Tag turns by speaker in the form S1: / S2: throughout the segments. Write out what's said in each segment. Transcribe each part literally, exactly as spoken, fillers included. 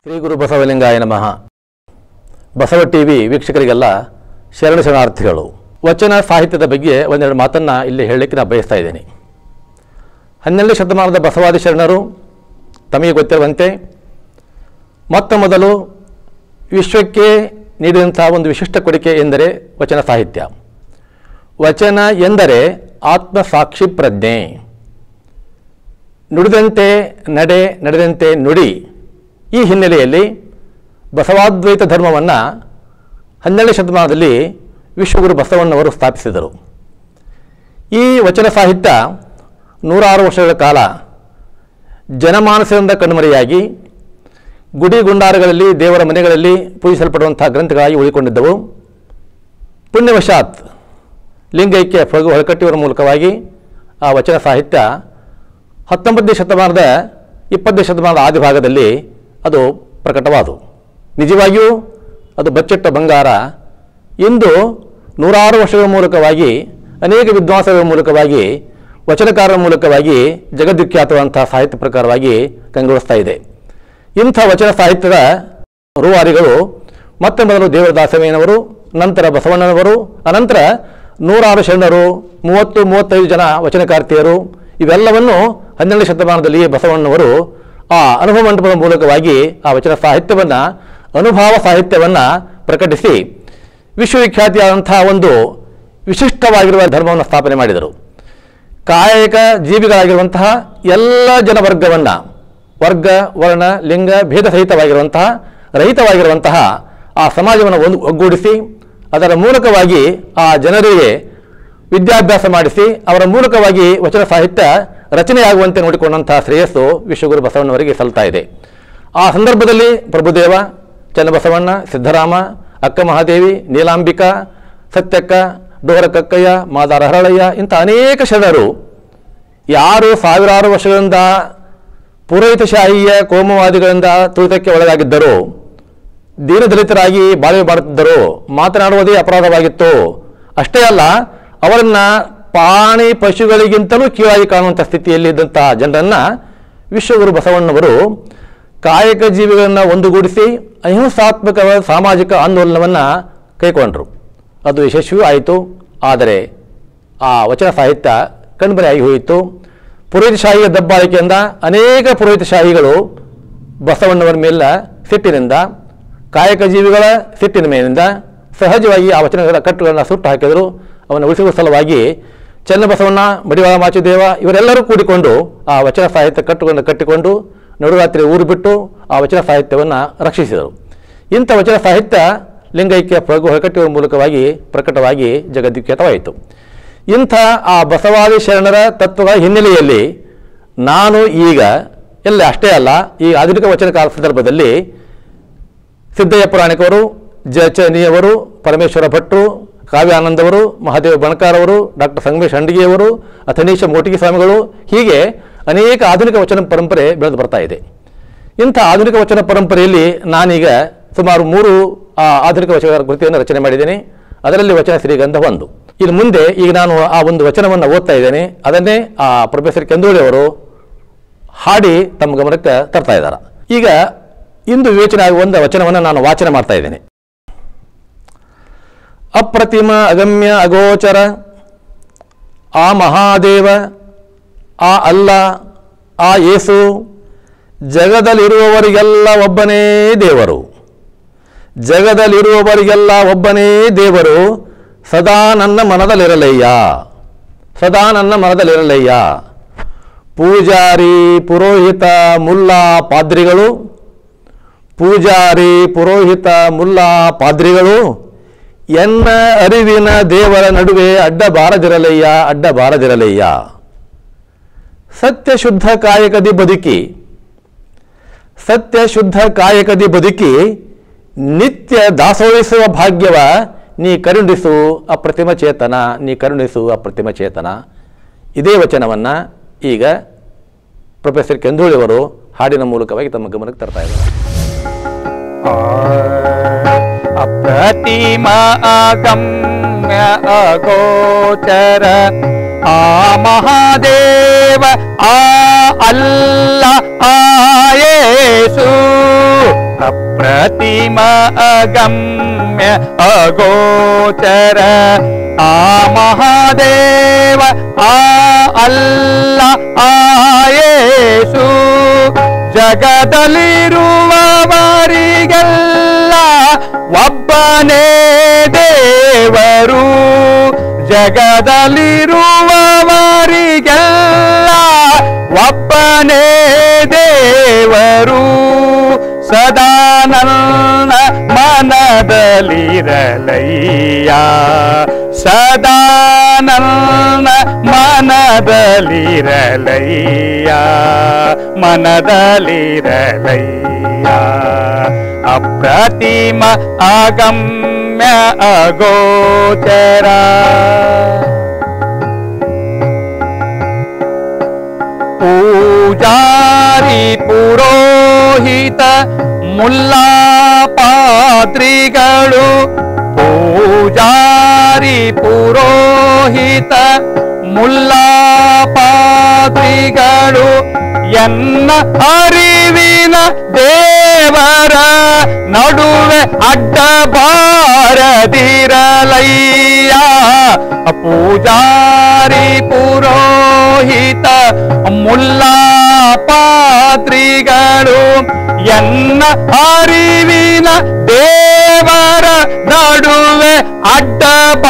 S1: ಶ್ರೀ ಗುರು ಬಸವಲಿಂಗಾಯ ನಮಃ. ಬಸವ ಟಿವಿ ವೀಕ್ಷಕರಿಗೆಲ್ಲ ಶರಣ ಶರಣಾರ್ಥಿಗಳು. ವಚನ ಸಾಹಿತ್ಯದ ಬಗ್ಗೆ ಒಂದೆರಡು ಮಾತನ್ನು ಇಲ್ಲಿ ಹೇಳಲಿಕ್ಕೆ ನಾನು ಬಯಸ್ತಾ ಇದ್ದೇನೆ. ಹನ್ನೆರಡನೇ ಶತಮಾನದ ಬಸವಾದಿ ಶರಣರು ತಮಗೆ ಗೊತ್ತಿರುವಂತೆ ಮೊತ್ತ ಮೊದಲು ವಿಶ್ವಕ್ಕೆ ನೀಡಿದಂಥ ಒಂದು ವಿಶಿಷ್ಟ ಕೊಡುಗೆ ಎಂದರೆ ವಚನ ಸಾಹಿತ್ಯ. ವಚನ ಎಂದರೆ ಆತ್ಮಸಾಕ್ಷಿ ಪ್ರಜ್ಞೆ. ನುಡಿದಂತೆ ನಡೆ, ನಡೆದಂತೆ ನುಡಿ. ಈ ಹಿನ್ನೆಲೆಯಲ್ಲಿ ಬಸವಾದ್ವೈತ ಧರ್ಮವನ್ನು ಹನ್ನೆರಡನೇ ಶತಮಾನದಲ್ಲಿ ವಿಶ್ವಗುರು ಬಸವಣ್ಣವರು ಸ್ಥಾಪಿಸಿದರು. ಈ ವಚನ ಸಾಹಿತ್ಯ ನೂರಾರು ವರ್ಷಗಳ ಕಾಲ ಜನಮಾನಸದಿಂದ ಕಣ್ಮರೆಯಾಗಿ ಗುಡಿ ಗುಂಡಾರಗಳಲ್ಲಿ, ದೇವರ ಮನೆಗಳಲ್ಲಿ ಪೂಜಿಸಲ್ಪಡುವಂಥ ಗ್ರಂಥಗಳಾಗಿ ಉಳಿದುಕೊಂಡಿದ್ದವು. ಪುಣ್ಯವಶಾತ್ ಲಿಂಗೈಕ್ಯ ಫಗು ಹೊಳಕಟ್ಟಿಯವರ ಮೂಲಕವಾಗಿ ಆ ವಚನ ಸಾಹಿತ್ಯ ಹತ್ತೊಂಬತ್ತನೇ ಶತಮಾನದ ಇಪ್ಪತ್ತನೇ ಶತಮಾನದ ಆದಿಭಾಗದಲ್ಲಿ ಅದು ಪ್ರಕಟವಾದವು. ನಿಜವಾಗಿಯೂ ಅದು ಬಚ್ಚಿಟ್ಟ ಬಂಗಾರ. ಇಂದು ನೂರಾರು ವರ್ಷಗಳ ಮೂಲಕವಾಗಿ, ಅನೇಕ ವಿದ್ವಾಂಸಗಳ ಮೂಲಕವಾಗಿ, ವಚನಕಾರರ ಮೂಲಕವಾಗಿ ಜಗದ್ವಿಖ್ಯಾತವಾದಂಥ ಸಾಹಿತ್ಯ ಪ್ರಕಾರವಾಗಿ ಕಂಗೊಳಿಸ್ತಾ ಇದೆ. ಇಂಥ ವಚನ ಸಾಹಿತ್ಯದ ರೂವಾರಿಗಳು ಮತ್ತೆ ಮೊದಲು ದೇವದಾಸವೇನವರು, ನಂತರ ಬಸವಣ್ಣನವರು, ಅನಂತರ ನೂರಾರು ಶರಣರು, ಮೂವತ್ತು ಮೂವತ್ತೈದು ಜನ ವಚನಕಾರ್ತಿಯರು, ಇವೆಲ್ಲವನ್ನು ಹನ್ನೆರಡನೇ ಶತಮಾನದಲ್ಲಿ ಬಸವಣ್ಣನವರು ಆ ಅನುಭವ ಮಂಟಪದ ಮೂಲಕವಾಗಿ ಆ ವಚನ ಸಾಹಿತ್ಯವನ್ನು, ಅನುಭವ ಸಾಹಿತ್ಯವನ್ನು ಪ್ರಕಟಿಸಿ ವಿಶ್ವವಿಖ್ಯಾತಿಯಾದಂಥ ಒಂದು ವಿಶಿಷ್ಟವಾಗಿರುವ ಧರ್ಮವನ್ನು ಸ್ಥಾಪನೆ ಮಾಡಿದರು. ಕಾಯಕ ಜೀವಿಗಳಾಗಿರುವಂತಹ ಎಲ್ಲ ಜನವರ್ಗವನ್ನು, ವರ್ಗ ವರ್ಣ ಲಿಂಗ ಭೇದ ಸಹಿತವಾಗಿರುವಂತಹ ರಹಿತವಾಗಿರುವಂತಹ ಆ ಸಮಾಜವನ್ನು ಒಂದು ಒಗ್ಗೂಡಿಸಿ ಅದರ ಮೂಲಕವಾಗಿ ಆ ಜನರಿಗೆ ವಿದ್ಯಾಭ್ಯಾಸ ಮಾಡಿಸಿ ಅವರ ಮೂಲಕವಾಗಿ ವಚನ ಸಾಹಿತ್ಯ ರಚನೆಯಾಗುವಂತೆ ನೋಡಿಕೊಂಡಂತಹ ಶ್ರೇಯಸ್ಸು ವಿಶ್ವಗುರು ಬಸವಣ್ಣವರಿಗೆ ಸಲ್ತಾ ಇದೆ. ಆ ಸಂದರ್ಭದಲ್ಲಿ ಪ್ರಭುದೇವ, ಚನ್ನಬಸವಣ್ಣ, ಸಿದ್ದರಾಮ, ಅಕ್ಕ ಮಹಾದೇವಿ, ನೀಲಾಂಬಿಕಾ, ಸತ್ಯಕ್ಕ, ಡೋರ ಕಕ್ಕಯ್ಯ, ಮಾದಾರ ಹರಳಯ್ಯ ಇಂಥ ಅನೇಕ ಶರಣರು ಯಾರು ಸಾವಿರಾರು ವರ್ಷಗಳಿಂದ ಪುರೋಹಿತಶಾಹಿಯ ಕೋಮವಾದಿಗಳಿಂದ ತುಳಿತಕ್ಕೆ ಒಳಗಾಗಿದ್ದರು, ದೀನದಲಿತರಾಗಿ ಬಾಳ್ವೆ ಮಾಡುತ್ತಿದ್ದರು, ಮಾತನಾಡುವುದೇ ಅಪರಾಧವಾಗಿತ್ತು. ಅಷ್ಟೇ ಅಲ್ಲ, ಅವರನ್ನು ಪ್ರಾಣಿ ಪಶುಗಳಿಗಿಂತಲೂ ಕೀಳಾಗಿ ಕಾಣುವಂಥ ಸ್ಥಿತಿಯಲ್ಲಿ ಇದ್ದಂಥ ಜನರನ್ನು ವಿಶ್ವಗುರು ಬಸವಣ್ಣವರು ಕಾಯಕ ಜೀವಿಗಳನ್ನು ಒಂದುಗೂಡಿಸಿ ಅಹಿಂಸಾತ್ಮಕ ಸಾಮಾಜಿಕ ಆಂದೋಲನವನ್ನು ಕೈಗೊಂಡರು. ಅದು ಯಶಸ್ವಿ ಆಯಿತು. ಆದರೆ ಆ ವಚನ ಸಾಹಿತ್ಯ ಕಣ್ಮರೆಯಾಗಿ ಹೋಯಿತು. ಪುರೋಹಿತಶಾಹಿಯ ದಬ್ಬಾಳಿಕೆಯಿಂದ ಅನೇಕ ಪುರೋಹಿತಶಾಹಿಗಳು ಬಸವಣ್ಣವರ ಮೇಲೆ ಸಿಟ್ಟಿನಿಂದ, ಕಾಯಕ ಜೀವಿಗಳ ಸಿಟ್ಟಿನ ಮೇಲಿಂದ ಸಹಜವಾಗಿ ಆ ವಚನಗಳ ಕಟ್ಟುಗಳನ್ನು ಸುಟ್ಟು ಹಾಕಿದರು. ಅವನ್ನು ಉಳಿಸುವ ಸಲುವಾಗಿ ಚನ್ನಬಸವಣ್ಣ, ಮಡಿವಾಳ ಮಾಚಿದೇವ ಇವರೆಲ್ಲರೂ ಕೂಡಿಕೊಂಡು ಆ ವಚನ ಸಾಹಿತ್ಯ ಕಟ್ಟುಗಳನ್ನು ಕಟ್ಟಿಕೊಂಡು ನಡುರಾತ್ರಿ ಊರು ಬಿಟ್ಟು ಆ ವಚನ ಸಾಹಿತ್ಯವನ್ನು ರಕ್ಷಿಸಿದರು. ಇಂಥ ವಚನ ಸಾಹಿತ್ಯ ಲಿಂಗೈಕ್ಯ ಫಗು ಹೊಳಕಟ್ಟಿಯವರ ಮೂಲಕವಾಗಿ ಪ್ರಕಟವಾಗಿ ಜಗದ್ವಿಖ್ಯಾತವಾಯಿತು. ಇಂಥ ಆ ಬಸವಾದಿ ಶರಣರ ತತ್ವಗಳ ಹಿನ್ನೆಲೆಯಲ್ಲಿ ನಾನು ಈಗ ಎಲ್ಲ ಅಷ್ಟೇ ಅಲ್ಲ, ಈ ಆಧುನಿಕ ವಚನಕಾಲ ಸಂದರ್ಭದಲ್ಲಿ ಸಿದ್ದಯ್ಯ ಪುರಾಣಿಕವರು, ಜಚನಿಯವರು, ಪರಮೇಶ್ವರ ಭಟ್ರು, ಕಾವ್ಯಾನಂದವರು, ಮಹಾದೇವ ಬಣಕಾರವರು, ಡಾಕ್ಟರ್ ಸಂಗಮೇಶ್ ಹಂಡಿಗೆಯವರು, ಅಥನೀಶ ಮೋಟಿಗೆ ಸ್ವಾಮಿಗಳು, ಹೀಗೆ ಅನೇಕ ಆಧುನಿಕ ವಚನ ಪರಂಪರೆ ಬೆಳೆದು ಬರ್ತಾ ಇದೆ. ಇಂಥ ಆಧುನಿಕ ವಚನ ಪರಂಪರೆಯಲ್ಲಿ ನಾನೀಗ ಸುಮಾರು ಮೂರು ಆಧುನಿಕ ವಚನ ಕೃತಿಯನ್ನು ರಚನೆ ಮಾಡಿದ್ದೇನೆ. ಅದರಲ್ಲಿ ವಚನ ಶ್ರೀಗಂಧ ಒಂದು. ಇನ್ನು ಮುಂದೆ ಈಗ ನಾನು ಆ ಒಂದು ವಚನವನ್ನು ಓದ್ತಾ ಇದ್ದೇನೆ. ಅದನ್ನೇ ಆ ಪ್ರೊಫೆಸರ್ ಕೆಂದೋಳಿ ಅವರು ಹಾಡಿ ತಮ್ಮ ಗಮನಕ್ಕೆ ತರ್ತಾ ಇದ್ದಾರೆ. ಈಗ ಇಂದು ವಿವೇಚನೆ ಆಗುವ ಒಂದು ವಚನವನ್ನು ನಾನು ವಾಚನ ಮಾಡ್ತಾ ಇದ್ದೇನೆ. ಅಪ್ರತಿಮ ಅಗಮ್ಯ ಅಗೋಚರ ಆ ಮಹಾದೇವ, ಆ ಅಲ್ಲ, ಆ ಯೇಸು, ಜಗದಲ್ಲಿರುವವರಿಗೆಲ್ಲ ಒಬ್ಬನೇ ದೇವರು, ಜಗದಲ್ಲಿರುವವರಿಗೆಲ್ಲ ಒಬ್ಬನೇ ದೇವರು, ಸದಾ ನನ್ನ ಮನದಲ್ಲಿರಲಯ್ಯ, ಸದಾ ನನ್ನ ಮನದಲ್ಲಿರಲಯ್ಯ. ಪೂಜಾರಿ, ಪುರೋಹಿತ, ಮುಲ್ಲಾ, ಪಾದ್ರಿಗಳು, ಪೂಜಾರಿ, ಪುರೋಹಿತ, ಮುಲ್ಲಾ, ಪಾದ್ರಿಗಳು ಎನ್ನ ಅರಿವಿನ ದೇವರ ನಡುವೆ ಅಡ್ಡ ಬಾರದಿರಲಯ್ಯ, ಅಡ್ಡ ಬಾರದಿರಲಯ್ಯ. ಸತ್ಯ ಶುದ್ಧ ಕಾಯಕದಿ ಬದುಕಿ, ಸತ್ಯ ಶುದ್ಧ ಕಾಯಕದಿ ಬದುಕಿ ನಿತ್ಯ ದಾಸೋಹಿಸುವ ಭಾಗ್ಯವ ನೀ ಕರುಣಿಸು ಅಪ್ರತಿಮ ಚೇತನ, ನೀ ಕರುಣಿಸು ಅಪ್ರತಿಮ ಚೇತನ. ಇದೇ ವಚನವನ್ನು ಈಗ ಪ್ರೊಫೆಸರ್ ಕೆಂದೋಳಿಯವರು ಹಾಡಿನ ಮೂಲಕವಾಗಿ ತಮ್ಮ ಗಮನಕ್ಕೆ ತರ್ತಾ ಇದ್ದಾರೆ.
S2: ಅಪ್ರತಿಮ ಅಗಮ್ಯ ಅಗೋಚರ ಆ ಮಹಾದೇವ ಆ ಅಲ್ಲ ಆ ಯೇಸು ಅಪ್ರತಿಮ ಅಗಮ್ಯ ಅಗೋಚರ ಆ ಮಹಾದೇವ ಆ ಅಲ್ಲ ಆ ಯೇಸು ಜಗದಲ್ಲಿರುವವರಿಗೆಲ್ಲ ಒಬ್ಬನೇ ದೇವರು ಜಗದಲ್ಲಿರುವವರಿಗೆಲ್ಲ ಒಬ್ಬನೇ ದೇವರು ಸದಾ ನನ್ನ ಮನದಲ್ಲಿರಲಯ್ಯ ಸದಾ ನನ್ನ ಮನದಲ್ಲಿರಲಯ್ಯ ಮನದಲ್ಲಿರಲಯ್ಯ ಅಪ್ರತಿಮ ಅಗಮ್ಯ ಅಗೋಚರ ಪೂಜಾರಿ ಪುರೋಹಿತ ಮುಲ್ಲಾ ಪಾದ್ರಿಗಳು ಪೂಜಾರಿ ಪುರೋಹಿತ ಮುಲ್ಲಾ ಪಾದ್ರಿಗಳು ಎನ್ನ ಅರಿವಿನ ದೇವರ ನಡುವೆ ಅಡ್ಡ ಬಾರದಿರಲಯ್ಯ ಪೂಜಾರಿ ಪುರೋಹಿತ ಮುಲ್ಲಾ ಪಾದ್ರಿಗಳು ಎನ್ನ ಅರಿವಿನ ದೇವರ ನಡುವೆ ಅಡ್ಡ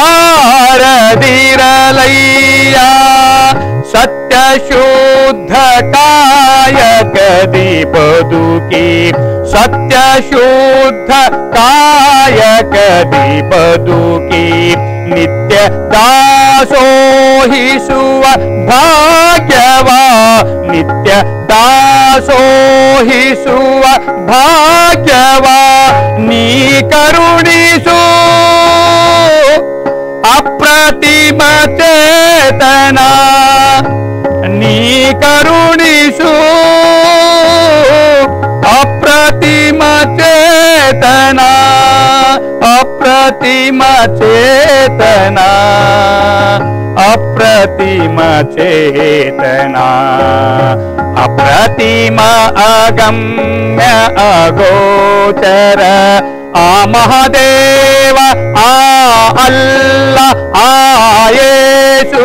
S2: ಬಾರದಿರಲಯ್ಯ ಸತ್ಯ ಶುದ್ಧ ಕಾಯಕದಿ ಬದುಕಿ ಸತ್ಯ ಶುದ್ಧ ಕಾಯಕದಿ ಬದುಕಿ ನಿತ್ಯ ದಾಸೋಹಿಸುವ ಭಾಗ್ಯವ ನಿತ್ಯ ದಾಸೋಹಿಸುವ ಭಾಗ್ಯವ ನೀ ಕರುಣಿಸು ಅಪ್ರತಿಮ ಚೇತನ ನೀ ಕರುಣಿಸು ಅಪ್ರತಿಮ ಚೇತನ ಅಪ್ರತಿಮ ಚೇತನ ಅಪ್ರತಿಮ ಚೇತನ ಅಪ್ರತಿಮ ಅಗಮ್ಯ ಅಗೋಚರ ಆ ಮಹಾದೇವ ಆ ಅಲ್ಲ ಆ ಯೇಸು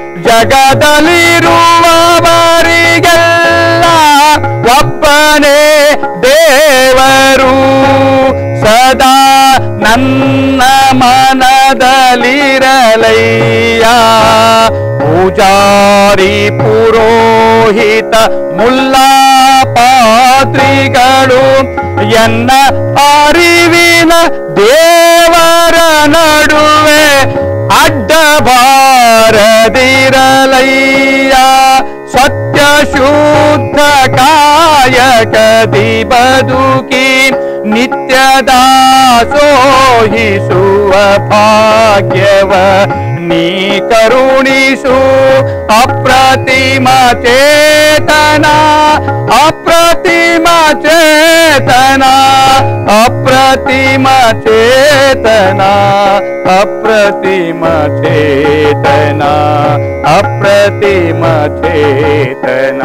S2: ಜಗದಲ್ಲಿರುವವರಿಗೆಲ್ಲ ಒಬ್ಬನೇ ದೇವರು ಸದಾ ನನ್ನ ಮನದಲ್ಲಿರಲಯ್ಯ ಪೂಜಾರಿ ಪುರೋಹಿತ ಮುಲ್ಲಾ ಪಾದ್ರಿಗಳು ಎನ್ನ ಅರಿವಿನ ದೇವರ ನಡುವೆ ಅಡ್ಡ ಬಾರದಿರಲಯ್ಯ ಸತ್ಯ ಶುದ್ಧ ಕಾಯಕದಿ ಬದುಕಿ ನಿತ್ಯ ದಾಸೋಹಿಸುವ ಭಾಗ್ಯವ ನೀ ಕರುಣಿಸು ಅಪ್ರತಿಮ ಚೇತನ ಅಪ್ರತಿಮ ಚೇತನ ಅಪ್ರತಿಮ ಚೇತನ ಅಪ್ರತಿಮ ಚೇತನ ಅಪ್ರತಿಮ ಚೇತನ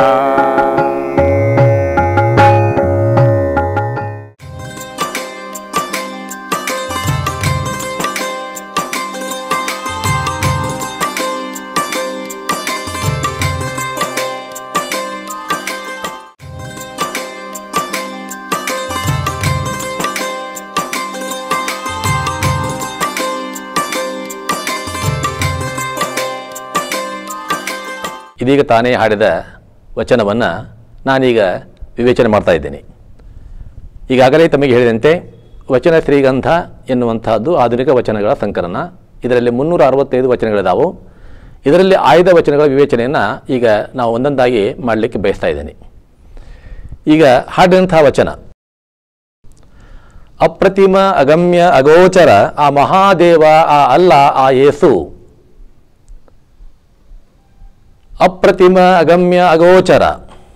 S1: ಇದೀಗ ತಾನೇ ಹಾಡಿದ ವಚನವನ್ನು ನಾನೀಗ ವಿವೇಚನೆ ಮಾಡ್ತಾ ಇದ್ದೇನೆ. ಈಗಾಗಲೇ ತಮಗೆ ಹೇಳಿದಂತೆ ವಚನ ಶ್ರೀಗಂಧ ಎನ್ನುವಂತಹದ್ದು ಆಧುನಿಕ ವಚನಗಳ ಸಂಕಲನ. ಇದರಲ್ಲಿ ಮುನ್ನೂರ ಅರವತ್ತೈದು ವಚನಗಳಿದಾವು. ಇದರಲ್ಲಿ ಆಯ್ದ ವಚನಗಳ ವಿವೇಚನೆಯನ್ನು ಈಗ ನಾವು ಒಂದೊಂದಾಗಿ ಮಾಡಲಿಕ್ಕೆ ಬಯಸ್ತಾ ಇದ್ದೇನೆ. ಈಗ ಹಾಡಿದಂತಹ ವಚನ ಅಪ್ರತಿಮ ಅಗಮ್ಯ ಅಗೋಚರ ಆ ಮಹಾದೇವ ಆ ಅಲ್ಲ ಆ ಯೇಸು. ಅಪ್ರತಿಮ ಅಗಮ್ಯ ಅಗೋಚರ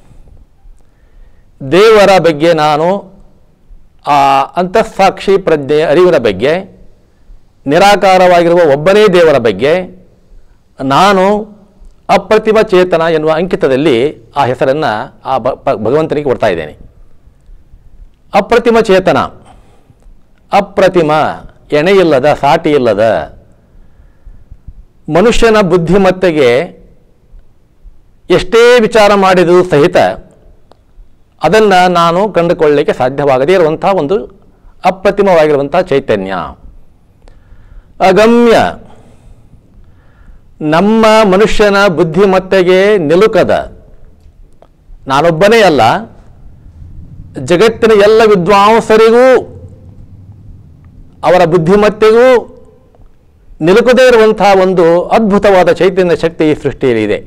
S1: ದೇವರ ಬಗ್ಗೆ ನಾನು ಆ ಅಂತಃಸಾಕ್ಷಿ ಪ್ರಜ್ಞೆಯ ಅರಿವಿನ ಬಗ್ಗೆ ನಿರಾಕಾರವಾಗಿರುವ ಒಬ್ಬನೇ ದೇವರ ಬಗ್ಗೆ ನಾನು ಅಪ್ರತಿಮ ಚೇತನ ಎನ್ನುವ ಅಂಕಿತದಲ್ಲಿ ಆ ಹೆಸರನ್ನು ಆ ಭಗವಂತನಿಗೆ ಕೊಡ್ತಾ ಇದ್ದೇನೆ. ಅಪ್ರತಿಮ ಚೇತನ ಅಪ್ರತಿಮ, ಎಣೆಯಿಲ್ಲದ, ಸಾಟಿಯಿಲ್ಲದ, ಮನುಷ್ಯನ ಬುದ್ಧಿಮತ್ತೆಗೆ ಎಷ್ಟೇ ವಿಚಾರ ಮಾಡಿದರೂ ಸಹಿತ ಅದನ್ನು ನಾನು ಕಂಡುಕೊಳ್ಳಲಿಕ್ಕೆ ಸಾಧ್ಯವಾಗದೇ ಇರುವಂಥ ಒಂದು ಅಪ್ರತಿಮವಾಗಿರುವಂಥ ಚೈತನ್ಯ. ಅಗಮ್ಯ, ನಮ್ಮ ಮನುಷ್ಯನ ಬುದ್ಧಿಮತ್ತೆಗೆ ನಿಲುಕದ, ನಾನೊಬ್ಬನೇ ಅಲ್ಲ, ಜಗತ್ತಿನ ಎಲ್ಲ ವಿದ್ವಾಂಸರಿಗೂ ಅವರ ಬುದ್ಧಿಮತ್ತೆಗೂ ನಿಲುಕದೇ ಇರುವಂಥ ಒಂದು ಅದ್ಭುತವಾದ ಚೈತನ್ಯ ಶಕ್ತಿ ಈ ಸೃಷ್ಟಿಯಲ್ಲಿ ಇದೆ.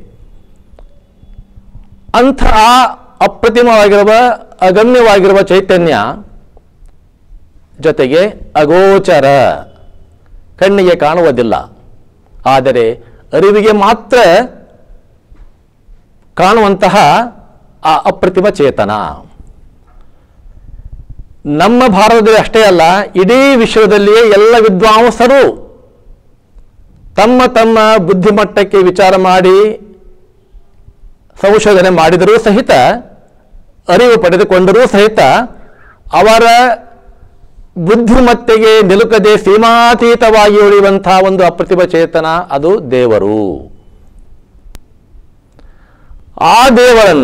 S1: ಅಂಥ ಅಪ್ರತಿಮವಾಗಿರುವ, ಅಗಮ್ಯವಾಗಿರುವ ಚೈತನ್ಯ ಜೊತೆಗೆ ಅಗೋಚರ, ಕಣ್ಣಿಗೆ ಕಾಣುವುದಿಲ್ಲ, ಆದರೆ ಅರಿವಿಗೆ ಮಾತ್ರ ಕಾಣುವಂತಹ ಆ ಅಪ್ರತಿಮ ಚೇತನ ನಮ್ಮ ಭಾರತದಲ್ಲಿ ಅಷ್ಟೇ ಅಲ್ಲ, ಇಡೀ ವಿಶ್ವದಲ್ಲಿಯೇ ಎಲ್ಲ ವಿದ್ವಾಂಸರು ತಮ್ಮ ತಮ್ಮ ಬುದ್ಧಿಮಟ್ಟಕ್ಕೆ ವಿಚಾರ ಮಾಡಿ ಸಂಶೋಧನೆ ಮಾಡಿದರೂ ಸಹಿತ, ಅರಿವು ಪಡೆದುಕೊಂಡರೂ ಸಹಿತ ಅವರ ಬುದ್ಧಿಮತ್ತೆಗೆ ನಿಲುಕದೆ ಸೀಮಾತೀತವಾಗಿ ಉಳಿಯುವಂತಹ ಒಂದು ಅಪ್ರತಿಮ ಚೇತನ ಅದು ದೇವರು. ಆ ದೇವರನ್ನ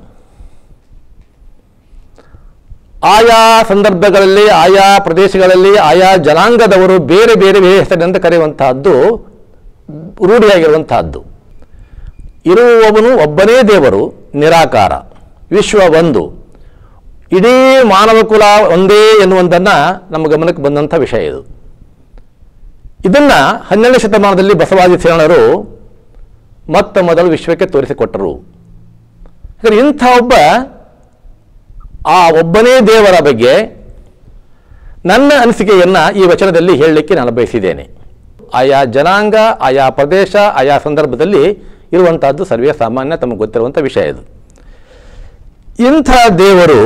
S1: ಆಯಾ ಸಂದರ್ಭಗಳಲ್ಲಿ, ಆಯಾ ಪ್ರದೇಶಗಳಲ್ಲಿ, ಆಯಾ ಜನಾಂಗದವರು ಬೇರೆ ಬೇರೆ ಬೇರೆ ಹೆಸರಿನಿಂದ ಕರೆಯುವಂತಹದ್ದು ರೂಢಿಯಾಗಿರುವಂತಹದ್ದು. ಇರುವವನು ಒಬ್ಬನೇ ದೇವರು, ನಿರಾಕಾರ, ವಿಶ್ವ ಒಂದು, ಇಡೀ ಮಾನವ ಕುಲ ಒಂದೇ ಎನ್ನುವುದನ್ನು ನಮ್ಮ ಗಮನಕ್ಕೆ ಬಂದಂಥ ವಿಷಯ ಇದು. ಇದನ್ನು ಹನ್ನೆರಡನೇ ಶತಮಾನದಲ್ಲಿ ಬಸವಾದಿ ಶರಣರು ಮೊತ್ತ ಮೊದಲು ವಿಶ್ವಕ್ಕೆ ತೋರಿಸಿಕೊಟ್ಟರು. ಯಾಕಂದರೆ ಇಂಥ ಒಬ್ಬ ಆ ಒಬ್ಬನೇ ದೇವರ ಬಗ್ಗೆ ನನ್ನ ಅನಿಸಿಕೆಯನ್ನು ಈ ವಚನದಲ್ಲಿ ಹೇಳಲಿಕ್ಕೆ ನಾನು ಬಯಸಿದ್ದೇನೆ. ಆಯಾ ಜನಾಂಗ, ಆಯಾ ಪ್ರದೇಶ, ಆಯಾ ಸಂದರ್ಭದಲ್ಲಿ ಇರುವಂತಹದ್ದು ಸರ್ವೇ ಸಾಮಾನ್ಯ, ತಮಗೆ ಗೊತ್ತಿರುವಂಥ ವಿಷಯ ಇದು. ಇಂಥ ದೇವರು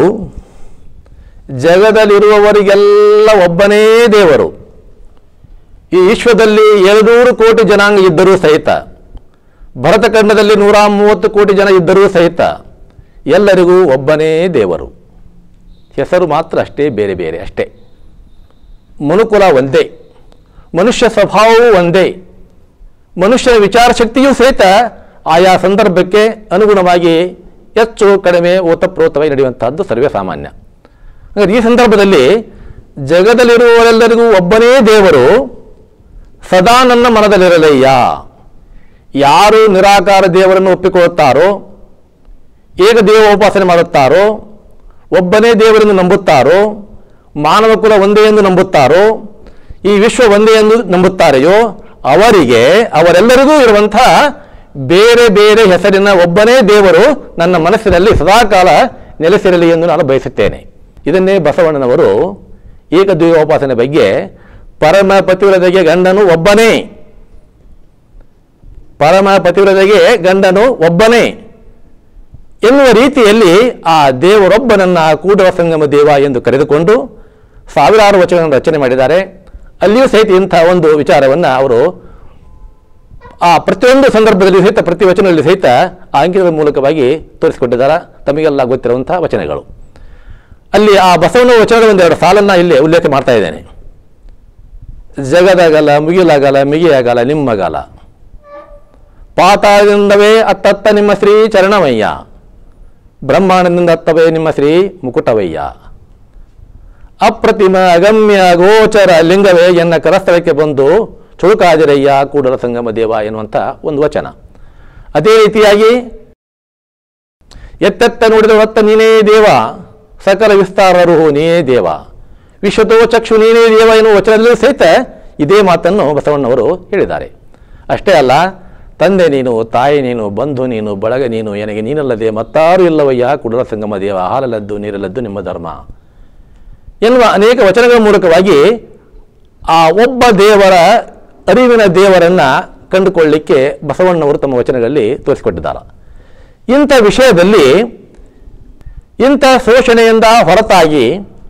S1: ಜಗದಲ್ಲಿರುವವರಿಗೆಲ್ಲ ಒಬ್ಬನೇ ದೇವರು. ಈ ವಿಶ್ವದಲ್ಲಿ ಎರಡೂರು ಕೋಟಿ ಜನಾಂಗ ಇದ್ದರೂ ಸಹಿತ, ಭರತಖಂಡದಲ್ಲಿ ನೂರ ಮೂವತ್ತು ಕೋಟಿ ಜನ ಇದ್ದರೂ ಸಹಿತ ಎಲ್ಲರಿಗೂ ಒಬ್ಬನೇ ದೇವರು. ಹೆಸರು ಮಾತ್ರ ಅಷ್ಟೇ ಬೇರೆ ಬೇರೆ ಅಷ್ಟೇ. ಮನುಕುಲ ಒಂದೇ, ಮನುಷ್ಯ ಸ್ವಭಾವವೂ ಒಂದೇ, ಮನುಷ್ಯನ ವಿಚಾರ ಶಕ್ತಿಯೂ ಸಹಿತ ಆಯಾ ಸಂದರ್ಭಕ್ಕೆ ಅನುಗುಣವಾಗಿ ಹೆಚ್ಚು ಕಡಿಮೆ ಓತಪ್ರೋತವಾಗಿ ನಡೆಯುವಂತಹದ್ದು ಸರ್ವೇ ಸಾಮಾನ್ಯ. ಹಾಗಾದ್ರೆ ಈ ಸಂದರ್ಭದಲ್ಲಿ ಜಗದಲ್ಲಿರುವವರೆಲ್ಲರಿಗೂ ಒಬ್ಬನೇ ದೇವರು ಸದಾ ನನ್ನ ಮನದಲ್ಲಿರಲಯ್ಯ. ಯಾರು ನಿರಾಕಾರ ದೇವರನ್ನು ಒಪ್ಪಿಕೊಳ್ಳುತ್ತಾರೋ, ಏಕ ದೇವೋಪಾಸನೆ ಮಾಡುತ್ತಾರೋ, ಒಬ್ಬನೇ ದೇವರನ್ನು ನಂಬುತ್ತಾರೋ, ಮಾನವ ಕುಲ ಒಂದೇ ಎಂದು ನಂಬುತ್ತಾರೋ, ಈ ವಿಶ್ವ ಒಂದೇ ಎಂದು ನಂಬುತ್ತಾರೆಯೋ ಅವರಿಗೆ, ಅವರೆಲ್ಲರಿಗೂ ಇರುವಂಥ ಬೇರೆ ಬೇರೆ ಹೆಸರಿನ ಒಬ್ಬನೇ ದೇವರು ನನ್ನ ಮನಸ್ಸಿನಲ್ಲಿ ಸದಾಕಾಲ ನೆಲೆಸಿರಲಿ ಎಂದು ನಾನು ಬಯಸುತ್ತೇನೆ. ಇದನ್ನೇ ಬಸವಣ್ಣನವರು ಏಕದ್ವೈತೋಪಾಸನೆ ಬಗ್ಗೆ ಪರಮ ಪತಿವ್ರತೆಗೆ ಗಂಡನು ಒಬ್ಬನೇ, ಪರಮ ಪತಿವ್ರತೆಗೆ ಗಂಡನು ಒಬ್ಬನೇ ಎನ್ನುವ ರೀತಿಯಲ್ಲಿ ಆ ದೇವರೊಬ್ಬನನ್ನ ಕೂಡಲ ಸಂಗಮ ದೇವ ಎಂದು ಕರೆದುಕೊಂಡು ಸಾವಿರಾರು ವಚನಗಳನ್ನು ರಚನೆ ಮಾಡಿದ್ದಾರೆ. ಅಲ್ಲಿಯೂ ಸಹಿತ ಇಂಥ ಒಂದು ವಿಚಾರವನ್ನು ಅವರು ಆ ಪ್ರತಿಯೊಂದು ಸಂದರ್ಭದಲ್ಲಿ ಸಹಿತ, ಪ್ರತಿ ವಚನದಲ್ಲಿ ಸಹಿತ ಆ ಅಂಕಿತದ ಮೂಲಕವಾಗಿ ತೋರಿಸಿಕೊಟ್ಟಿದ್ದಾರೆ. ತಮಗೆಲ್ಲ ಗೊತ್ತಿರುವಂಥ ವಚನಗಳು. ಅಲ್ಲಿ ಆ ಬಸವನ ವಚನದ ಒಂದೆರಡು ಸಾಲನ್ನು ಇಲ್ಲಿ ಉಲ್ಲೇಖ ಮಾಡ್ತಾ ಇದ್ದೇನೆ. ಜಗದಗಲ ಮುಗಿಲಗಲ ಮಿಗಿಯಗಲ ನಿಮ್ಮಗಲ, ಪಾತಾಳದಿಂದವೇ ಅತ್ತತ್ತ ನಿಮ್ಮ ಶ್ರೀ ಚರಣವಯ್ಯ, ಬ್ರಹ್ಮಾಂಡದಿಂದ ಅತ್ತವೇ ನಿಮ್ಮ ಶ್ರೀ ಮುಕುಟವಯ್ಯ, ಅಪ್ರತಿಮ ಅಗಮ್ಯ ಗೋಚರ ಲಿಂಗವೇ ಎನ್ನ ಕರಸ್ಥಳಕ್ಕೆ ಬಂದು ಚುಳುಕಾದಿರಯ್ಯ ಕೂಡಲ ಸಂಗಮ ದೇವ ಎನ್ನುವಂಥ ಒಂದು ವಚನ. ಅದೇ ರೀತಿಯಾಗಿ ಎತ್ತೆತ್ತ ನೋಡಿದ ಹೊತ್ತ ನೀನೇ ದೇವ, ಸಕಲ ವಿಸ್ತಾರರು ನೀನೇ ದೇವ, ವಿಶ್ವತೋ ಚಕ್ಷು ನೀನೇ ದೇವ ಎನ್ನುವ ವಚನದಲ್ಲೂ ಸಹಿತ ಇದೇ ಮಾತನ್ನು ಬಸವಣ್ಣವರು ಹೇಳಿದ್ದಾರೆ. ಅಷ್ಟೇ ಅಲ್ಲ, ತಂದೆ ನೀನು, ತಾಯಿ ನೀನು, ಬಂಧು ನೀನು, ಬಳಗ ನೀನು, ನನಗೆ ನೀನಲ್ಲದೆ ಮತ್ತಾರು ಇಲ್ಲವಯ್ಯ ಕೂಡಲ ಸಂಗಮ ದೇವ, ಹಾಲಲ್ಲದ್ದು ನೀರಲ್ಲದ್ದು ನಿಮ್ಮ ಧರ್ಮ ಎನ್ನುವ ಅನೇಕ ವಚನಗಳ ಮೂಲಕವಾಗಿ ಆ ಒಬ್ಬ ದೇವರ, ಅರಿವಿನ ದೇವರನ್ನು ಕಂಡುಕೊಳ್ಳಲಿಕ್ಕೆ ಬಸವಣ್ಣವರು ತಮ್ಮ ವಚನಗಳಲ್ಲಿ ತೋರಿಸಿಕೊಟ್ಟಿದ್ದಾರೆ. ಇಂಥ ವಿಷಯದಲ್ಲಿ ಇಂಥ ಶೋಷಣೆಯಿಂದ ಹೊರತಾಗಿ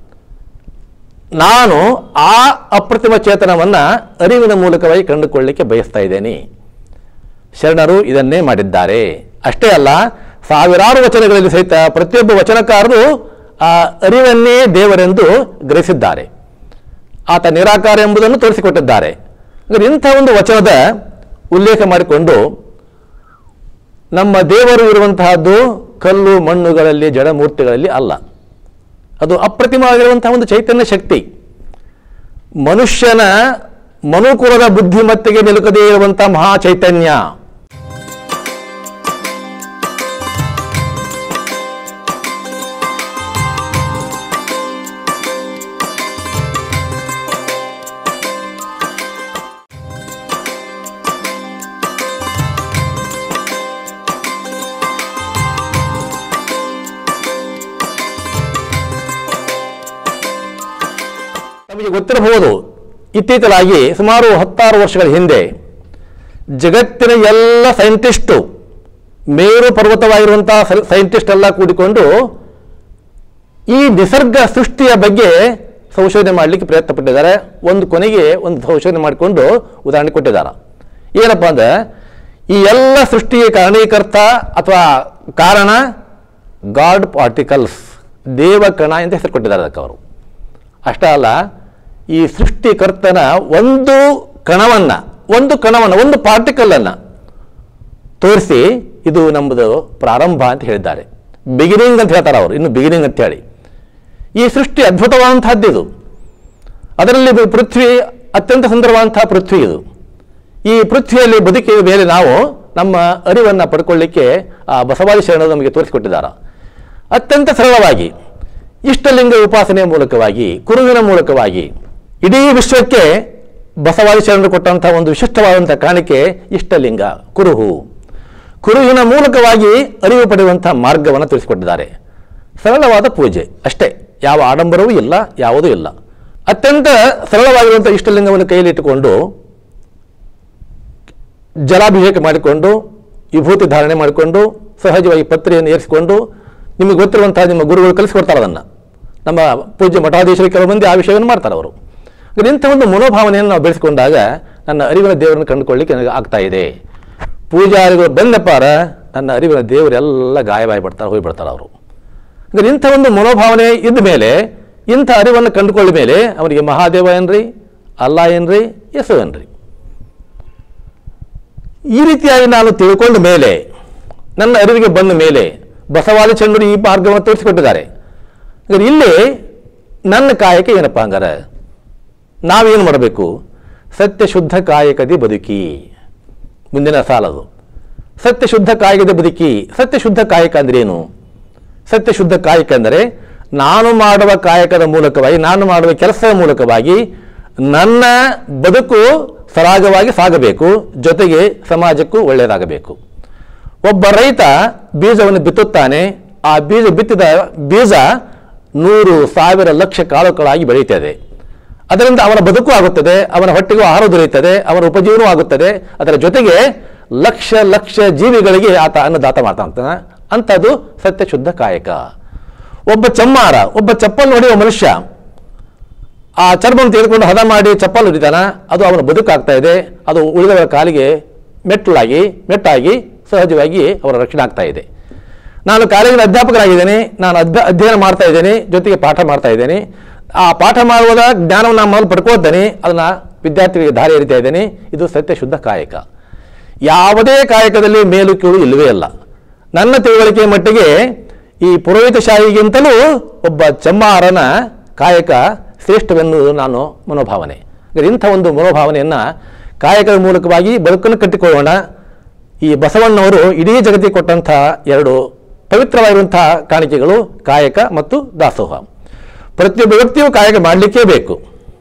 S1: ನಾನು ಆ ಅಪ್ರತಿಮ ಚೇತನವನ್ನು ಅರಿವಿನ ಮೂಲಕವಾಗಿ ಕಂಡುಕೊಳ್ಳಲಿಕ್ಕೆ ಬಯಸ್ತಾ ಇದ್ದೇನೆ. ಶರಣರು ಇದನ್ನೇ ಮಾಡಿದ್ದಾರೆ. ಅಷ್ಟೇ ಅಲ್ಲ, ಸಾವಿರಾರು ವಚನಗಳಲ್ಲಿ ಸಹಿತ ಪ್ರತಿಯೊಬ್ಬ ವಚನಕಾರರು ಆ ಅರಿವನ್ನೇ ದೇವರೆಂದು ಗ್ರಹಿಸಿದ್ದಾರೆ. ಆತ ನಿರಾಕಾರ ಎಂಬುದನ್ನು ತೋರಿಸಿಕೊಟ್ಟಿದ್ದಾರೆ. ಅಂದರೆ ಇಂಥ ಒಂದು ವಚನದ ಉಲ್ಲೇಖ ಮಾಡಿಕೊಂಡು ನಮ್ಮ ದೇವರು ಇರುವಂತಹದ್ದು ಕಲ್ಲು ಮಣ್ಣುಗಳಲ್ಲಿ ಜಡಮೂರ್ತಿಗಳಲ್ಲಿ ಅಲ್ಲ, ಅದು ಅಪ್ರತಿಮವಾಗಿರುವಂತಹ ಒಂದು ಚೈತನ್ಯ ಶಕ್ತಿ. ಮನುಷ್ಯನ ಮನುಕುಲದ ಬುದ್ಧಿಮತ್ತೆಗೆ ನಿಲುಕದೇ ಇರುವಂತಹ ಮಹಾ ಚೈತನ್ಯ. ನಮಗೆ ಗೊತ್ತಿರಬಹುದು, ಇತ್ತೀಚಲಾಗಿ ಸುಮಾರು ಹತ್ತಾರು ವರ್ಷಗಳ ಹಿಂದೆ ಜಗತ್ತಿನ ಎಲ್ಲ ಸೈಂಟಿಸ್ಟು, ಮೇರು ಪರ್ವತವಾಗಿರುವಂತಹ ಸೈಂಟಿಸ್ಟ್ ಎಲ್ಲ ಕೂಡಿಕೊಂಡು ಈ ನಿಸರ್ಗ ಸೃಷ್ಟಿಯ ಬಗ್ಗೆ ಸಂಶೋಧನೆ ಮಾಡಲಿಕ್ಕೆ ಪ್ರಯತ್ನ ಪಟ್ಟಿದ್ದಾರೆ. ಒಂದು ಕೊನೆಗೆ ಒಂದು ಸಂಶೋಧನೆ ಮಾಡಿಕೊಂಡು ಉದಾಹರಣೆ ಕೊಟ್ಟಿದ್ದಾರೆ. ಏನಪ್ಪ ಅಂದರೆ, ಈ ಎಲ್ಲ ಸೃಷ್ಟಿಯ ಕಾರಣೀಕರ್ತ ಅಥವಾ ಕಾರಣ ಗಾಡ್ ಪಾರ್ಟಿಕಲ್ಸ್, ದೇವಕಣ ಅಂತ ಹೆಸರು ಕೊಟ್ಟಿದ್ದಾರೆ ಅದಕ್ಕೆ ಅವರು. ಅಷ್ಟೇ ಅಲ್ಲ, ಈ ಸೃಷ್ಟಿಕರ್ತನ ಒಂದು ಕಣವನ್ನು ಒಂದು ಕಣವನ್ನು ಒಂದು ಪಾರ್ಟಿಕಲನ್ನು ತೋರಿಸಿ ಇದು ನಮ್ಮದು ಪ್ರಾರಂಭ ಅಂತ ಹೇಳಿದ್ದಾರೆ. ಬಿಗಿನಿಂಗ್ ಅಂತ ಹೇಳ್ತಾರೆ ಅವರು, ಇನ್ನು ಬಿಗಿನಿಂಗ್ ಅಂತ ಹೇಳಿ. ಈ ಸೃಷ್ಟಿ ಅದ್ಭುತವಾದಂತಹದ್ದು ಇದು. ಅದರಲ್ಲಿ ಪೃಥ್ವಿ ಅತ್ಯಂತ ಸುಂದರವಾದಂತಹ ಪೃಥ್ವಿ ಇದು. ಈ ಪೃಥ್ವಿಯಲ್ಲಿ ಬದುಕಿನ ಮೇಲೆ ನಾವು ನಮ್ಮ ಅರಿವನ್ನು ಪಡ್ಕೊಳ್ಳಿಕ್ಕೆ ಆ ಬಸವಾದಿ ಶರಣರು ನಮಗೆ ತೋರಿಸಿಕೊಟ್ಟಿದ್ದಾರೆ. ಅತ್ಯಂತ ಸರಳವಾಗಿ ಇಷ್ಟಲಿಂಗ ಉಪಾಸನೆಯ ಮೂಲಕವಾಗಿ, ಕುರುವಿನ ಮೂಲಕವಾಗಿ ಇಡೀ ವಿಶ್ವಕ್ಕೆ ಬಸವಾದಿ ಶರಣರು ಕೊಟ್ಟಂತಹ ಒಂದು ವಿಶಿಷ್ಟವಾದಂಥ ಕಾಣಿಕೆ ಇಷ್ಟಲಿಂಗ, ಕುರುಹು. ಕುರುಹಿನ ಮೂಲಕವಾಗಿ ಅರಿವು ಪಡೆಯುವಂತಹ ಮಾರ್ಗವನ್ನು ತಿಳಿಸಿಕೊಟ್ಟಿದ್ದಾರೆ. ಸರಳವಾದ ಪೂಜೆ ಅಷ್ಟೇ, ಯಾವ ಆಡಂಬರವೂ ಇಲ್ಲ, ಯಾವುದೂ ಇಲ್ಲ. ಅತ್ಯಂತ ಸರಳವಾಗಿರುವಂಥ ಇಷ್ಟಲಿಂಗವನ್ನು ಕೈಯಲ್ಲಿ ಇಟ್ಟುಕೊಂಡು ಜಲಾಭಿಷೇಕ ಮಾಡಿಕೊಂಡು ವಿಭೂತಿ ಧಾರಣೆ ಮಾಡಿಕೊಂಡು ಸಹಜವಾಗಿ ಪತ್ರೆಯನ್ನು ಏರಿಸಿಕೊಂಡು, ನಿಮಗೆ ಗೊತ್ತಿರುವಂತಹ ನಿಮ್ಮ ಗುರುಗಳು ಕಲಿಸಿಕೊಡ್ತಾರೆ ಅದನ್ನು. ನಮ್ಮ ಪೂಜ್ಯ ಮಠಾಧೀಶರು ಕೆಲವು ಮಂದಿ ಆ ವಿಷಯವನ್ನು ಮಾಡ್ತಾರೆ ಅವರು. ಇಂಥ ಒಂದು ಮನೋಭಾವನೆಯನ್ನು ನಾವು ಬೆಳೆಸಿಕೊಂಡಾಗ ನನ್ನ ಅರಿವಿನ ದೇವರನ್ನು ಕಂಡುಕೊಳ್ಳಿಕ್ಕೆ ನನಗೆ ಆಗ್ತಾ ಇದೆ. ಪೂಜಾರಿಗಳು ಬಂದಪ್ಪಾರ ನನ್ನ ಅರಿವಿನ ದೇವರೆಲ್ಲ ಗಾಯವಾಗಿ ಬಿಡ್ತಾರೆ, ಹೋಗಿಬಿಡ್ತಾರೆ ಅವರು. ಅಂದರೆ ಇಂಥ ಒಂದು ಮನೋಭಾವನೆ ಇದ್ದ ಮೇಲೆ, ಇಂಥ ಅರಿವನ್ನು ಕಂಡುಕೊಳ್ಳ ಮೇಲೆ ಅವರಿಗೆ ಮಹಾದೇವ ಏನ್ರಿ, ಅಲ್ಲ ಏನ್ರಿ, ಯೇಸು ಏನ್ರಿ, ಈ ರೀತಿಯಾಗಿ ನಾನು ತಿಳ್ಕೊಂಡ ಮೇಲೆ, ನನ್ನ ಅರಿವಿಗೆ ಬಂದ ಮೇಲೆ ಬಸವಾದಿ ಶರಣರು ಈ ಮಾರ್ಗವನ್ನು ತೋರಿಸಿಕೊಟ್ಟಿದ್ದಾರೆ. ಅಂದರೆ ಇಲ್ಲಿ ನನ್ನ ಕಾಯಕ ಏನಪ್ಪ ಹಂಗಾರೆ, ನಾವೇನು ಮಾಡಬೇಕು? ಸತ್ಯ ಶುದ್ಧ ಕಾಯಕದಿ ಬದುಕಿ. ಮುಂದಿನ ಸಾಲದು ಸತ್ಯ ಶುದ್ಧ ಕಾಯಕದ ಬದುಕಿ. ಸತ್ಯ ಶುದ್ಧ ಕಾಯಕ ಅಂದ್ರೆ ಏನು? ಸತ್ಯ ಶುದ್ಧ ಕಾಯಕ ಅಂದರೆ ನಾನು ಮಾಡುವ ಕಾಯಕದ ಮೂಲಕವಾಗಿ, ನಾನು ಮಾಡುವ ಕೆಲಸದ ಮೂಲಕವಾಗಿ ನನ್ನ ಬದುಕು ಸರಾಗವಾಗಿ ಸಾಗಬೇಕು, ಜೊತೆಗೆ ಸಮಾಜಕ್ಕೂ ಒಳ್ಳೆಯದಾಗಬೇಕು. ಒಬ್ಬ ರೈತ ಬೀಜವನ್ನು ಬಿತ್ತುತ್ತಾನೆ. ಆ ಬೀಜ ಬಿತ್ತಿದ ಬೀಜ ನೂರು ಸಾವಿರ ಲಕ್ಷ ಕಾಳುಗಳಾಗಿ ಬೆಳೆಯುತ್ತದೆ. ಅದರಿಂದ ಅವನ ಬದುಕು ಆಗುತ್ತದೆ, ಅವನ ಹೊಟ್ಟೆಗೂ ಆಹಾರ ದೊರೆಯುತ್ತದೆ, ಅವನ ಉಪಜೀವನವೂ ಆಗುತ್ತದೆ. ಅದರ ಜೊತೆಗೆ ಲಕ್ಷ ಲಕ್ಷ ಜೀವಿಗಳಿಗೆ ಆತ ಅನ್ನದಾತ ಮಾಡ್ತಾನೆ. ಅಂಥದ್ದು ಸತ್ಯ ಶುದ್ಧ ಕಾಯಕ. ಒಬ್ಬ ಚಮ್ಮಾರ, ಒಬ್ಬ ಚಪ್ಪಲ್ ಹೊಡೆಯುವ ಮನುಷ್ಯ ಆ ಚರ್ಮವನ್ನು ತೆಗೆದುಕೊಂಡು ಹದ ಮಾಡಿ ಚಪ್ಪಲ್ ಹೊಡಿತಾನ, ಅದು ಅವನ ಬದುಕಾಗ್ತಾ ಇದೆ. ಅದು ಉಳಿದವರ ಕಾಲಿಗೆ ಮೆಟ್ಟಲಾಗಿ ಮೆಟ್ಟಾಗಿ ಸಹಜವಾಗಿ ಅವರ ರಕ್ಷಣೆ ಆಗ್ತಾ ಇದೆ. ನಾನು ಕಾಲೇಜಿನ ಅಧ್ಯಾಪಕರಾಗಿದ್ದೇನೆ, ನಾನು ಅಧ್ಯ ಅಧ್ಯಯನ ಮಾಡ್ತಾ ಇದ್ದೇನೆ, ಜೊತೆಗೆ ಪಾಠ ಮಾಡ್ತಾ ಇದ್ದೇನೆ. ಆ ಪಾಠ ಮಾಡುವುದ ಜ್ಞಾನವನ್ನು ನಾನು ಮೊದಲು ಪಡ್ಕೋತೇನೆ, ಅದನ್ನು ವಿದ್ಯಾರ್ಥಿಗಳಿಗೆ ದಾರಿ ಎರಿತಾ ಇದ್ದೇನೆ. ಇದು ಸತ್ಯ ಶುದ್ಧ ಕಾಯಕ. ಯಾವುದೇ ಕಾಯಕದಲ್ಲಿ ಮೇಲು ಕೀಳು ಇಲ್ಲವೇ ಇಲ್ಲ. ನನ್ನ ತಿಳುವಳಿಕೆ ಮಟ್ಟಿಗೆ ಈ ಪುರೋಹಿತಶಾಹಿಗಿಂತಲೂ ಒಬ್ಬ ಚಮ್ಮಾರನ ಕಾಯಕ ಶ್ರೇಷ್ಠವೆನ್ನುವುದು ನಾನು ಮನೋಭಾವನೆ. ಇಂಥ ಒಂದು ಮನೋಭಾವನೆಯನ್ನು ಕಾಯಕದ ಮೂಲಕವಾಗಿ ಬದುಕನ್ನು ಕಟ್ಟಿಕೊಳ್ಳೋಣ. ಈ ಬಸವಣ್ಣವರು ಇಡೀ ಜಗತ್ತಿಗೆ ಕೊಟ್ಟಂಥ ಎರಡು ಪವಿತ್ರವಾಗಿರುವಂತಹ ಕಾಣಿಕೆಗಳು ಕಾಯಕ ಮತ್ತು ದಾಸೋಹ. ಪ್ರತಿಯೊಬ್ಬ ವ್ಯಕ್ತಿಯು ಕಾಯಕ ಮಾಡಲಿಕ್ಕೇ ಬೇಕು.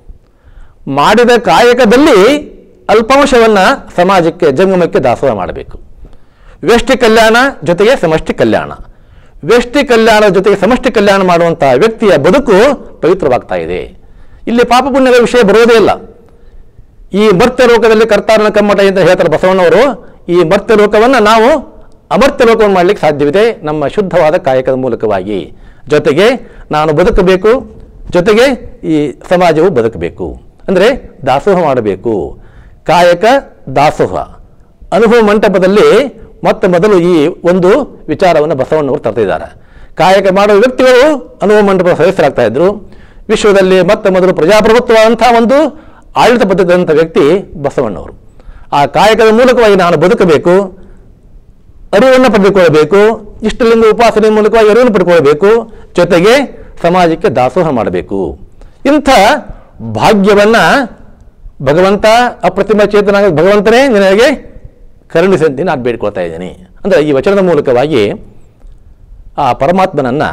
S1: ಮಾಡಿದ ಕಾಯಕದಲ್ಲಿ ಅಲ್ಪಾಂಶವನ್ನು ಸಮಾಜಕ್ಕೆ, ಜಂಗಮಕ್ಕೆ ದಾಸೋಹ ಮಾಡಬೇಕು. ವ್ಯಷ್ಟಿ ಕಲ್ಯಾಣ ಜೊತೆಗೆ ಸಮಷ್ಟಿ ಕಲ್ಯಾಣ, ವ್ಯಷ್ಟಿ ಕಲ್ಯಾಣ ಜೊತೆಗೆ ಸಮಷ್ಟಿ ಕಲ್ಯಾಣ ಮಾಡುವಂತಹ ವ್ಯಕ್ತಿಯ ಬದುಕು ಪವಿತ್ರವಾಗ್ತಾ ಇದೆ. ಇಲ್ಲಿ ಪಾಪ ಪುಣ್ಯದ ವಿಷಯ ಬರೋದೇ ಇಲ್ಲ. ಈ ಮರ್ತ್ಯ ಲೋಕದಲ್ಲಿ ಕರ್ತಾರನ ಕಮ್ಮಟ ಅಂತ ಹೇಳ್ತಾರೆ ಬಸವಣ್ಣವರು. ಈ ಮರ್ತ್ಯ ಲೋಕವನ್ನು ನಾವು ಅಮರ್ತ್ಯ ಲೋಕವನ್ನು ಮಾಡಲಿಕ್ಕೆ ಸಾಧ್ಯವಿದೆ ನಮ್ಮ ಶುದ್ಧವಾದ ಕಾಯಕದ ಮೂಲಕವಾಗಿ. ಜೊತೆಗೆ ನಾನು ಬದುಕಬೇಕು, ಜೊತೆಗೆ ಈ ಸಮಾಜವು ಬದುಕಬೇಕು. ಅಂದರೆ ದಾಸೋಹ ಮಾಡಬೇಕು. ಕಾಯಕ ದಾಸೋಹ ಅನುಭವ ಮಂಟಪದಲ್ಲಿ ಮತ್ತೆ ಮೊದಲು ಈ ಒಂದು ವಿಚಾರವನ್ನು ಬಸವಣ್ಣವರು ತರ್ತಿದ್ದಾರೆ. ಕಾಯಕ ಮಾಡುವ ವ್ಯಕ್ತಿಗಳು ಅನುಭವ ಮಂಟಪದ ಸದಸ್ಯರಾಗ್ತಾ ಇದ್ರು, ವಿಶ್ವದಲ್ಲಿ ಮೊತ್ತ ಮೊದಲು ಪ್ರಜಾಪ್ರಭುತ್ವ ಅಂಥ ಒಂದು ಆಡಳಿತ ಪದ್ಧತಿದಂಥ ವ್ಯಕ್ತಿ ಬಸವಣ್ಣವರು. ಆ ಕಾಯಕದ ಮೂಲಕವಾಗಿ ನಾನು ಬದುಕಬೇಕು, ಅರಿವನ್ನು ಪಡೆದುಕೊಳ್ಳಬೇಕು, ಇಷ್ಟಲಿಂಗ ಉಪಾಸನೆ ಮೂಲಕವಾಗಿ ಅರಿವನ್ನು ಪಡೆದುಕೊಳ್ಳಬೇಕು, ಜೊತೆಗೆ ಸಮಾಜಕ್ಕೆ ದಾಸೋಹ ಮಾಡಬೇಕು. ಇಂಥ ಭಾಗ್ಯವನ್ನು ಭಗವಂತ ಅಪ್ರತಿಮ ಚೇತನ ಭಗವಂತನೇ ನಿನಗೆ ಕರುಣಿಸಂತೆ ನಾನು ಬೇಡ್ಕೊಳ್ತಾ ಇದ್ದೀನಿ. ಅಂದರೆ ಈ ವಚನದ ಮೂಲಕವಾಗಿ ಆ ಪರಮಾತ್ಮನನ್ನು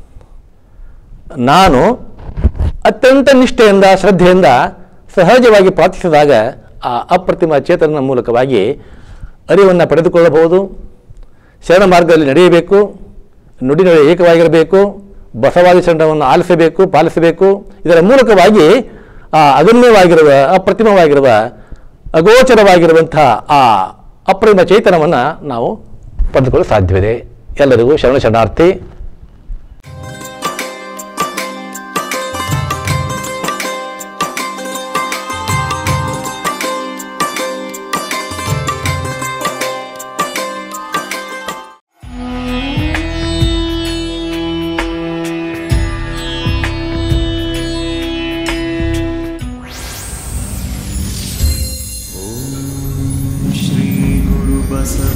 S1: ನಾನು ಅತ್ಯಂತ ನಿಷ್ಠೆಯಿಂದ ಶ್ರದ್ಧೆಯಿಂದ ಸಹಜವಾಗಿ ಪ್ರಾರ್ಥಿಸಿದಾಗ ಆ ಅಪ್ರತಿಮ ಚೇತನದ ಮೂಲಕವಾಗಿ ಅರಿವನ್ನು ಪಡೆದುಕೊಳ್ಳಬಹುದು. ಶರಣ ಮಾರ್ಗದಲ್ಲಿ ನಡೆಯಬೇಕು, ನುಡಿ ನಡೆ ಏಕವಾಗಿರಬೇಕು, ಬಸವಾದಿ ಶರಣವನ್ನು ಆಲಿಸಬೇಕು, ಪಾಲಿಸಬೇಕು. ಇದರ ಮೂಲಕವಾಗಿ ಆ ಅಗಮ್ಯವಾಗಿರುವ ಅಪ್ರತಿಮವಾಗಿರುವ ಅಗೋಚರವಾಗಿರುವಂಥ ಆ ಅಪ್ರತಿಮ ಚೇತನವನ್ನು ನಾವು ಪಡೆದುಕೊಳ್ಳಲು ಸಾಧ್ಯವಿದೆ. ಎಲ್ಲರಿಗೂ ಶರಣ ಶರಣಾರ್ಥಿ.
S3: श्री गुरु बसव